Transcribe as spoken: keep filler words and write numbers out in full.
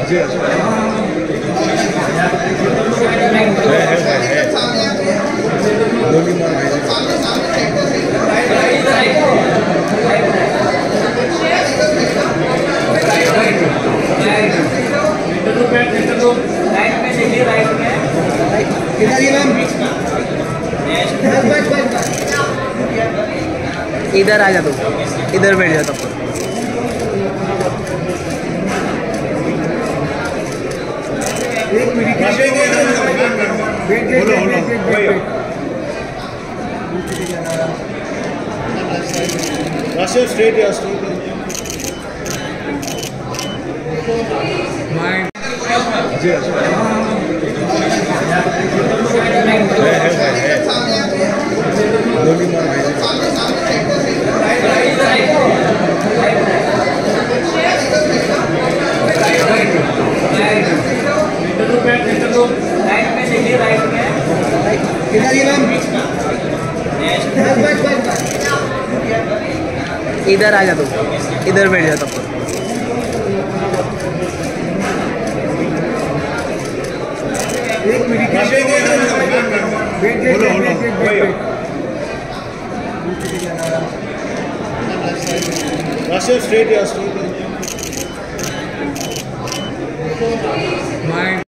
जी है है है गोली मार इधर आ जा तू, इधर बैठ जा तब तक। एक minute wait wait wait wait Rashi straight या स्ट्रेट माइंड जी है है है गोली मार इधर आ जा तू, इधर बैठ जा तब तक। एक minute wait wait wait wait Rashi straight या स्ट्रेट माइंड